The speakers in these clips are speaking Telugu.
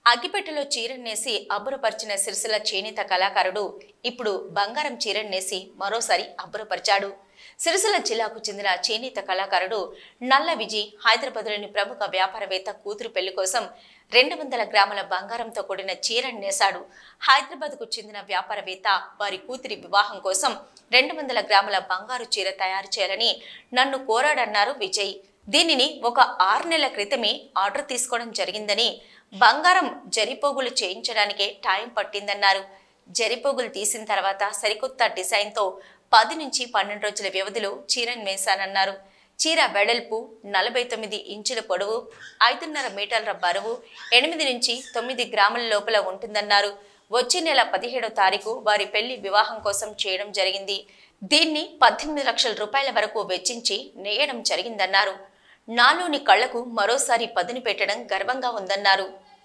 అగ్గిపెట్టెలో చీరనేసి అబ్బురపరిచిన సిరిసిల్ల చేనేత కళాకారుడు ఇప్పుడు బంగారం చీరనేసి మరోసారి అబ్బురపరిచాడు. సిరిసిల్ల జిల్లాకు చెందిన చేనేత కళాకారుడు నల్ల విజయ్ హైదరాబాద్లోని ప్రముఖ వ్యాపారవేత్త కూతురు పెళ్లి కోసం 200 గ్రాముల బంగారంతో కూడిన చీరను నేశాడు. హైదరాబాద్కు చెందిన వ్యాపారవేత్త వారి కూతురి వివాహం కోసం 200 గ్రాముల బంగారు చీర తయారు చేయాలని నన్ను కోరాడన్నారు విజయ్. దీనిని ఒక 6 నెలల క్రితమే ఆర్డర్ తీసుకోవడం జరిగిందని, బంగారం జరిపోగులు చేయించడానికే టైం పట్టిందన్నారు. జరిపోగులు తీసిన తర్వాత సరికొత్త డిజైన్తో 10 నుంచి 12 రోజుల వ్యవధిలో చీరను వేశానన్నారు. చీర వెడల్పు 49 ఇంచుల పొడవు, 5.5 మీటర్ల బరువు, 8 నుంచి 9 గ్రాముల లోపల ఉంటుందన్నారు. వచ్చే నెల 17వ తారీఖు వారి పెళ్లి వివాహం కోసం చేయడం జరిగింది. దీన్ని 18 లక్షల రూపాయల వరకు వెచ్చించి నేయడం జరిగిందన్నారు. నాలోని కళ్లకు మరోసారి పదును పెట్టడం గర్వంగా ఉందన్నారు.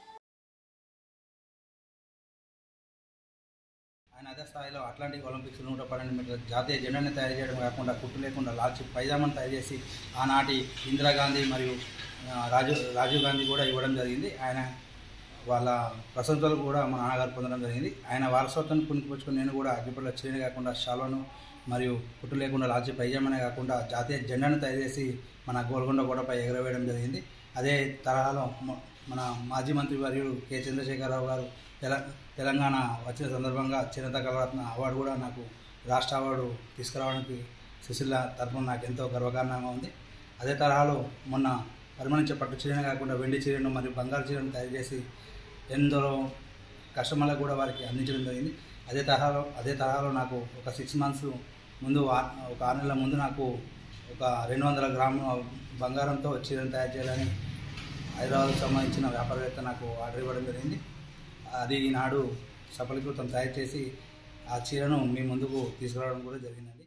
ఆయన అదే స్థాయిలో అట్లాంటిక్ ఒలింపిక్స్ 112 మీటర్ల జాతీయ జెండాను తయారు చేయడం కాకుండా కుట్టు లేకుండా లాల్చి పైజామాను తయారు చేసి ఆనాటి ఇందిరాగాంధీ మరియు రాజీవ్ గాంధీ కూడా ఇవ్వడం జరిగింది. ఆయన వాళ్ళ ప్రశంసలు కూడా మా నాన్నగారు పొందడం జరిగింది. ఆయన వారసత్వాన్ని పుణికిపుచ్చుకొని నేను కూడా అగ్గిపెట్టెలో చీరనే కాకుండా షాల్వాను మరియు కుట్టు లేకుండా లాల్చి పైజామానే కాకుండా జాతీయ జెండాను తయారు చేసి మన గోల్కొండ గోడపై ఎగరవేయడం జరిగింది. అదే తరహాలో మన మాజీ మంత్రి వర్యులు కె చంద్రశేఖరరావు గారు తెలంగాణ వచ్చిన సందర్భంగా చేనేత కళారత్న అవార్డు కూడా నాకు రాష్ట్ర అవార్డు తీసుకురావడానికి సిరిసిల్ల తరఫున నాకు ఎంతో గర్వకారణంగా ఉంది. అదే తరహాలో మొన్న పరిమళించే పట్టు చీరనే కాకుండా వెండి చీరను మరియు బంగారు చీరను తయారు చేసి ఎందరో కస్టమర్లకు కూడా వారికి అందించడం జరిగింది. అదే తరహాలో నాకు ఒక 6 మంత్స్ ముందు ఒక 6 నెలల ముందు నాకు ఒక 200 గ్రాముల బంగారంతో చీరను తయారు చేయాలని హైదరాబాద్కు సంబంధించిన వ్యాపారవేత్త నాకు ఆర్డర్ ఇవ్వడం జరిగింది. అది ఈనాడు సఫలీకృతం తయారు చేసి ఆ చీరను మీ ముందుకు తీసుకురావడం కూడా జరిగిందండి.